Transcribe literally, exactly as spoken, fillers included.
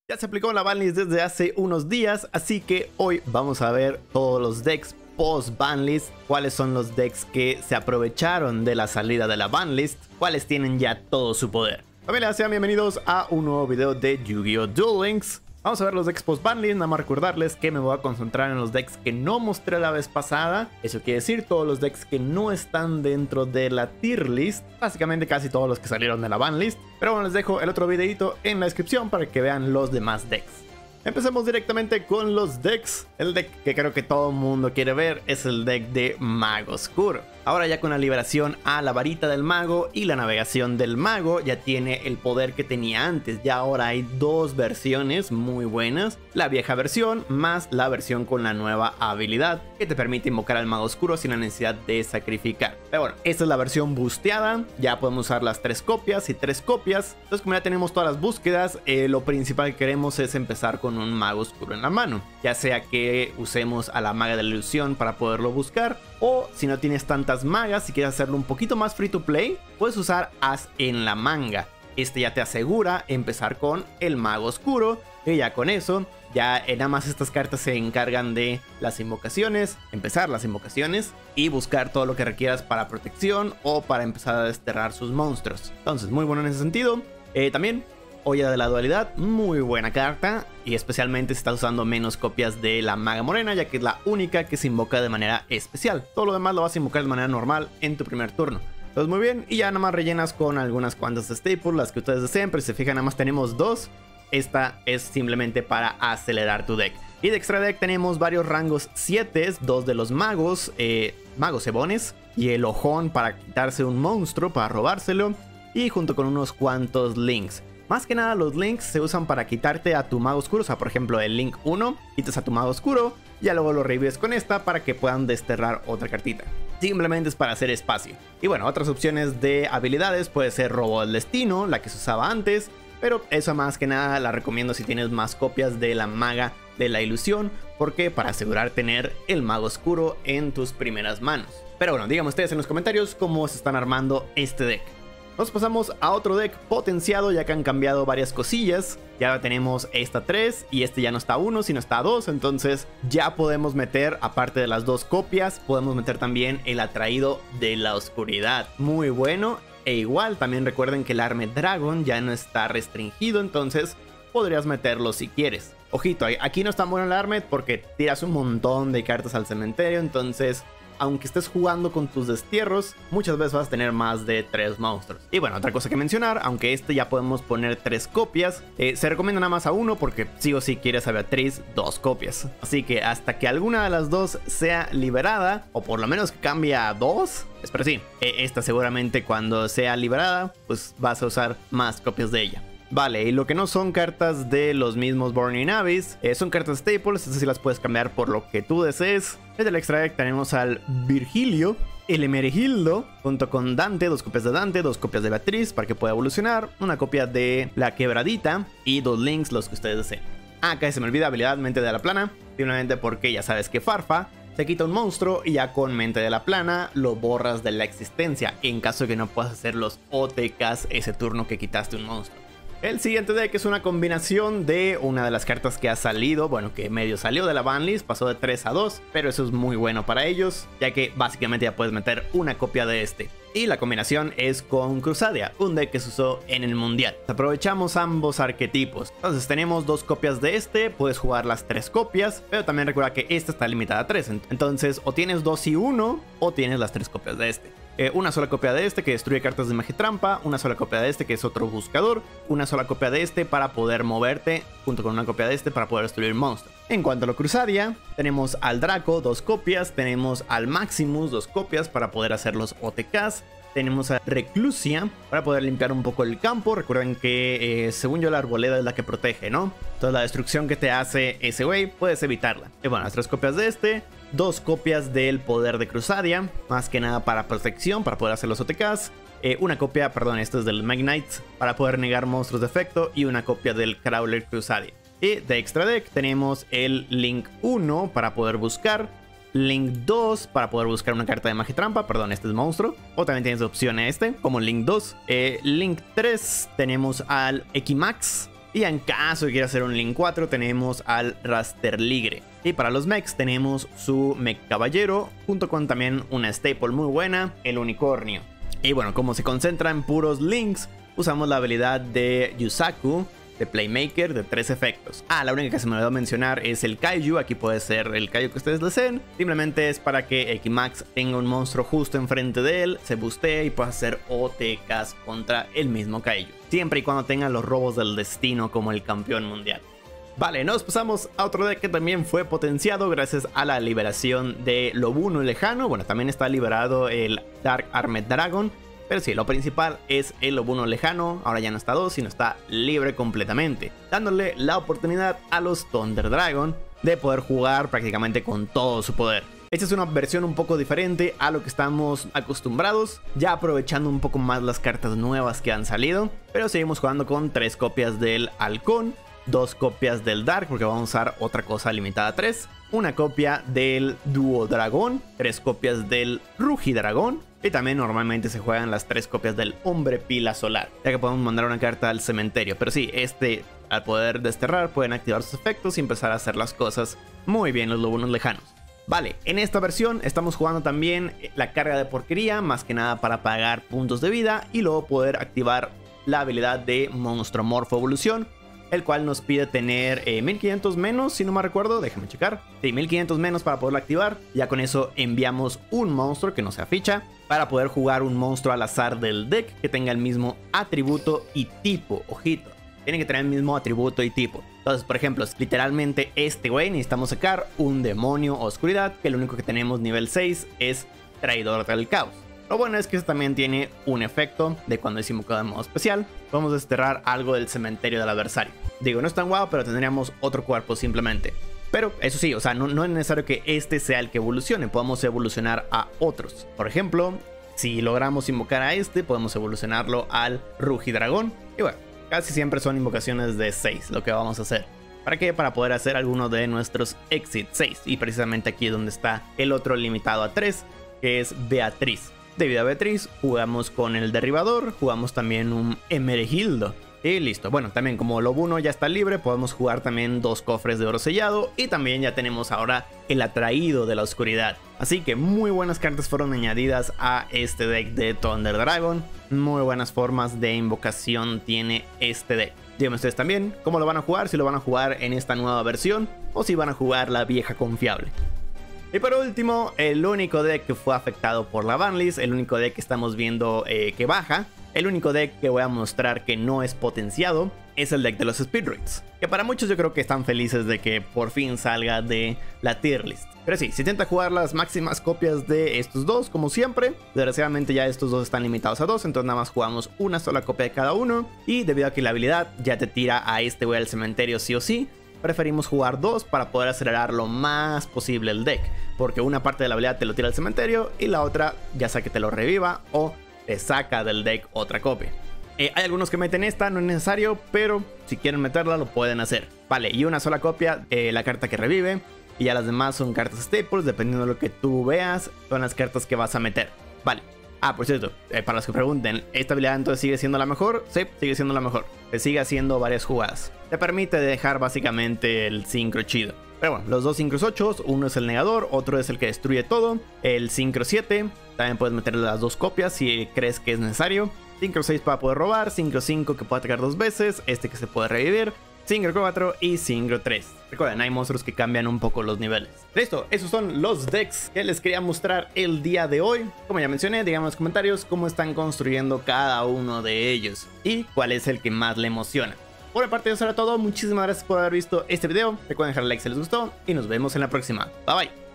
Ya se aplicó la banlist desde hace unos días, así que hoy vamos a ver todos los decks post banlist, cuáles son los decks que se aprovecharon de la salida de la banlist, cuáles tienen ya todo su poder. Familia, sean bienvenidos a un nuevo video de Yu-Gi-Oh! Duel Links. Vamos a ver los decks post banlist, nada más recordarles que me voy a concentrar en los decks que no mostré la vez pasada. Eso quiere decir todos los decks que no están dentro de la tier list, básicamente casi todos los que salieron de la banlist. Pero bueno, les dejo el otro videito en la descripción para que vean los demás decks. Empecemos directamente con los decks. El deck que creo que todo el mundo quiere ver es el deck de Mago Oscuro. Ahora ya con la liberación a la varita del mago y la navegación del mago ya tiene el poder que tenía antes. Ya ahora hay dos versiones muy buenas. La vieja versión más la versión con la nueva habilidad que te permite invocar al mago oscuro sin la necesidad de sacrificar. Pero bueno, esta es la versión boosteada. Ya podemos usar las tres copias y tres copias. Entonces como ya tenemos todas las búsquedas, eh, lo principal que queremos es empezar con un mago oscuro en la mano. Ya sea que usemos a la maga de la ilusión para poderlo buscar, o si no tienes tantas magas, si quieres hacerlo un poquito más free to play, puedes usar As en la manga. Este ya te asegura empezar con el mago oscuro, y ya con eso, ya eh, nada más estas cartas se encargan de las invocaciones, empezar las invocaciones y buscar todo lo que requieras para protección o para empezar a desterrar sus monstruos. Entonces, muy bueno en ese sentido. Eh, también Olla de la Dualidad, muy buena carta, y especialmente si estás usando menos copias de la maga morena, ya que es la única que se invoca de manera especial. Todo lo demás lo vas a invocar de manera normal en tu primer turno. Entonces muy bien, y ya nada más rellenas con algunas cuantas staples, las que ustedes deseen, pero si se fijan nada más tenemos dos. Esta es simplemente para acelerar tu deck. Y de extra deck tenemos varios rangos siete, dos de los magos, eh, magos cebones, y el ojón para quitarse un monstruo, para robárselo, y junto con unos cuantos links. Más que nada los links se usan para quitarte a tu mago oscuro. O sea, por ejemplo, el link uno, quitas a tu mago oscuro, y ya luego lo revives con esta para que puedan desterrar otra cartita. Simplemente es para hacer espacio. Y bueno, otras opciones de habilidades puede ser Robo del Destino, la que se usaba antes, pero eso más que nada la recomiendo si tienes más copias de la maga de la ilusión, porque para asegurar tener el mago oscuro en tus primeras manos. Pero bueno, díganme ustedes en los comentarios cómo se están armando este deck. Nos pasamos a otro deck potenciado, ya que han cambiado varias cosillas. Ya tenemos esta tres y este ya no está uno, sino está dos. Entonces ya podemos meter, aparte de las dos copias, podemos meter también el atraído de la oscuridad. Muy bueno. E igual también recuerden que el Armed Dragon ya no está restringido, entonces podrías meterlo si quieres. Ojito, aquí no es tan bueno el Armed porque tiras un montón de cartas al cementerio, entonces aunque estés jugando con tus destierros, muchas veces vas a tener más de tres monstruos. Y bueno, otra cosa que mencionar, aunque este ya podemos poner tres copias, eh, se recomienda nada más a uno porque sí o sí quieres a Beatriz dos copias. Así que hasta que alguna de las dos sea liberada, o por lo menos que cambie a dos, pero sí, eh, esta seguramente cuando sea liberada, pues vas a usar más copias de ella. Vale, y lo que no son cartas de los mismos Burning Abyss, eh, son cartas staples, esas sí las puedes cambiar por lo que tú desees. Desde el extra deck tenemos al Virgilio, el Emergildo, junto con Dante, dos copias de Dante, dos copias de Beatriz para que pueda evolucionar, una copia de la Quebradita y dos links, los que ustedes deseen. Ah, acá se me olvida habilidad Mente de la Plana, simplemente porque ya sabes que Farfa te quita un monstruo y ya con Mente de la Plana lo borras de la existencia, en caso de que no puedas hacer los O T Ks ese turno que quitaste un monstruo. El siguiente deck es una combinación de una de las cartas que ha salido, bueno, que medio salió de la banlist, pasó de tres a dos, pero eso es muy bueno para ellos, ya que básicamente ya puedes meter una copia de este. Y la combinación es con Crusadia, un deck que se usó en el mundial. Aprovechamos ambos arquetipos. Entonces tenemos dos copias de este, puedes jugar las tres copias, pero también recuerda que esta está limitada a tres. Entonces o tienes dos y uno, o tienes las tres copias de este. Eh, una sola copia de este que destruye cartas de magia trampa, una sola copia de este que es otro buscador, una sola copia de este para poder moverte, junto con una copia de este para poder destruir monstruos. En cuanto a lo Crusadia, tenemos al Draco, dos copias, tenemos al Maximus, dos copias para poder hacer los O T Ks. Tenemos a Reclusia para poder limpiar un poco el campo. Recuerden que eh, según yo la arboleda es la que protege, ¿no? Entonces la destrucción que te hace ese güey puedes evitarla. Y bueno, las tres copias de este, dos copias del poder de Crusadia, más que nada para protección, para poder hacer los O T Ks. Eh, una copia, perdón, esto es del Magnite, para poder negar monstruos de efecto. Y una copia del Crawler Crusadia. Y de extra deck tenemos el Link uno para poder buscar, Link dos para poder buscar una carta de magia trampa, perdón, este es monstruo, o también tienes opción a este, como Link dos. eh, Link tres tenemos al Equimax, Y en caso de quiera hacer un Link cuatro, tenemos al Rasterligre. Y para los mechs tenemos su Mech Caballero, junto con también una staple muy buena, el Unicornio. Y bueno, como se concentra en puros links, usamos la habilidad de Yusaku, de Playmaker, de tres efectos. Ah, la única que se me olvidó mencionar es el Kaiju. Aquí puede ser el Kaiju que ustedes deseen. Simplemente es para que Equimax tenga un monstruo justo enfrente de él, se boostee y pueda hacer O T Ks contra el mismo Kaiju. Siempre y cuando tenga los robos del destino como el campeón mundial. Vale, nos pasamos a otro deck que también fue potenciado gracias a la liberación de Lobuno Lejano. Bueno, también está liberado el Dark Armed Dragon. Pero sí, lo principal es el Lobuno Lejano. Ahora ya no está dos, sino está libre completamente, dándole la oportunidad a los Thunder Dragon de poder jugar prácticamente con todo su poder. Esta es una versión un poco diferente a lo que estamos acostumbrados, ya aprovechando un poco más las cartas nuevas que han salido. Pero seguimos jugando con tres copias del Halcón, dos copias del Dark, porque vamos a usar otra cosa limitada a tres, una copia del Duo Dragón, tres copias del Rugidragón, y también normalmente se juegan las tres copias del Hombre Pila Solar, ya que podemos mandar una carta al cementerio. Pero sí, este, al poder desterrar, pueden activar sus efectos y empezar a hacer las cosas muy bien los Lobunos Lejanos. Vale, en esta versión estamos jugando también la carga de porquería, más que nada para pagar puntos de vida y luego poder activar la habilidad de Monstruo Morfo Evolución, el cual nos pide tener eh, mil quinientos menos, si no me recuerdo, déjenme checar. Sí, mil quinientos menos para poderlo activar. Ya con eso enviamos un monstruo que no sea ficha, para poder jugar un monstruo al azar del deck que tenga el mismo atributo y tipo. Ojito, tiene que tener el mismo atributo y tipo. Entonces, por ejemplo, literalmente este güey necesitamos sacar un demonio oscuridad, que lo único que tenemos nivel seis es Traidor del Caos. Lo bueno es que este también tiene un efecto de cuando es invocado en modo especial. Podemos desterrar algo del cementerio del adversario. Digo, no es tan guau, pero tendríamos otro cuerpo simplemente. Pero eso sí, o sea, no, no es necesario que este sea el que evolucione. Podemos evolucionar a otros. Por ejemplo, si logramos invocar a este, podemos evolucionarlo al Rugidragón. Y bueno, casi siempre son invocaciones de seis lo que vamos a hacer. ¿Para qué? Para poder hacer alguno de nuestros Exit seis. Y precisamente aquí es donde está el otro limitado a tres, que es Beatriz. Debido a Beatriz, jugamos con el Derribador, jugamos también un Emergildo. Y listo. Bueno, también como Lobuno ya está libre, podemos jugar también dos cofres de oro sellado. Y también ya tenemos ahora el Atraído de la Oscuridad. Así que muy buenas cartas fueron añadidas a este deck de Thunder Dragon. Muy buenas formas de invocación tiene este deck. Díganme ustedes también cómo lo van a jugar, si lo van a jugar en esta nueva versión o si van a jugar la vieja confiable. Y por último, el único deck que fue afectado por la banlist, el único deck que estamos viendo eh, que baja, el único deck que voy a mostrar que no es potenciado, es el deck de los Speedroids, que para muchos yo creo que están felices de que por fin salga de la tier list. Pero sí, se intenta jugar las máximas copias de estos dos, como siempre. Desgraciadamente ya estos dos están limitados a dos, entonces nada más jugamos una sola copia de cada uno. Y debido a que la habilidad ya te tira a este güey al cementerio sí o sí, preferimos jugar dos para poder acelerar lo más posible el deck, porque una parte de la habilidad te lo tira al cementerio y la otra ya sea que te lo reviva o te saca del deck otra copia. Eh, hay algunos que meten esta, no es necesario, pero si quieren meterla lo pueden hacer. Vale, y una sola copia, eh, la carta que revive, y ya las demás son cartas staples, dependiendo de lo que tú veas, son las cartas que vas a meter. Vale. Ah, por cierto, eh, para los que pregunten, ¿esta habilidad entonces sigue siendo la mejor? Sí, sigue siendo la mejor. Te sigue haciendo varias jugadas. Te permite dejar básicamente el sincro chido. Pero bueno, los dos sincros ocho, uno es el negador, otro es el que destruye todo. El sincro siete, también puedes meterle las dos copias si crees que es necesario. Sincro seis para poder robar, sincro cinco que puede atacar dos veces, este que se puede revivir, sincro cuatro y sincro tres. Recuerden, hay monstruos que cambian un poco los niveles. Listo, esos son los decks que les quería mostrar el día de hoy. Como ya mencioné, díganme en los comentarios cómo están construyendo cada uno de ellos y cuál es el que más le emociona. Por mi parte, eso era todo. Muchísimas gracias por haber visto este video. Recuerden dejar like si les gustó y nos vemos en la próxima. Bye bye.